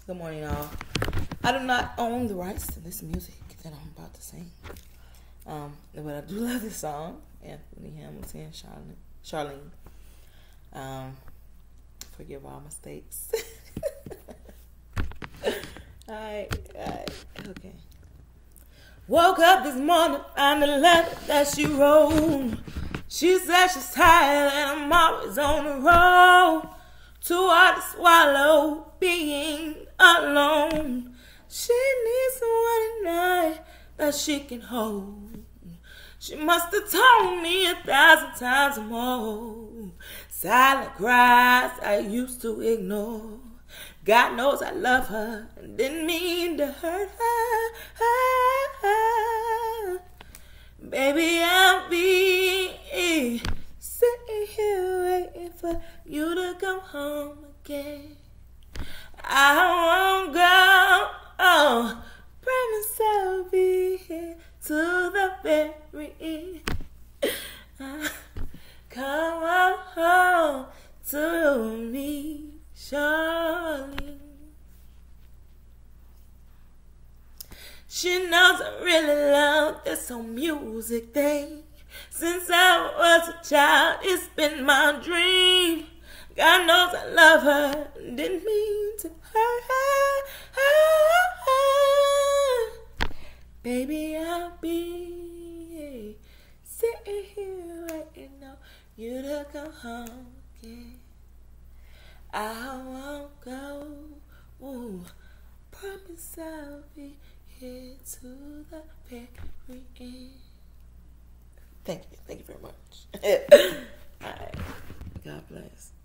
Good morning, y'all. I do not own the rights to this music that I'm about to sing. But I do love this song. Anthony Hamilton, Charlene. Forgive all mistakes. Alright, okay. Woke up this morning, found a letter that she wrote. She said she's tired and I'm always on the road. Too hard to swallow being alone. She needs someone at night that she can hold. She must have told me 1,000 times more. Silent cries I used to ignore. God knows I love her and didn't mean to hurt her. Baby, I'll be sitting here waiting for you to come home again. I won't go. Oh, promise I'll be here to the very end. Come on home to me, Charlene. She knows I really love this whole music thing. Since I was a child, it's been my dream. God knows I love her, didn't mean to hurt her. Baby, I'll be sitting here waiting on you to come home again. I won't go. Ooh, promise I'll be here to the very end. Thank you very much. All right, God bless.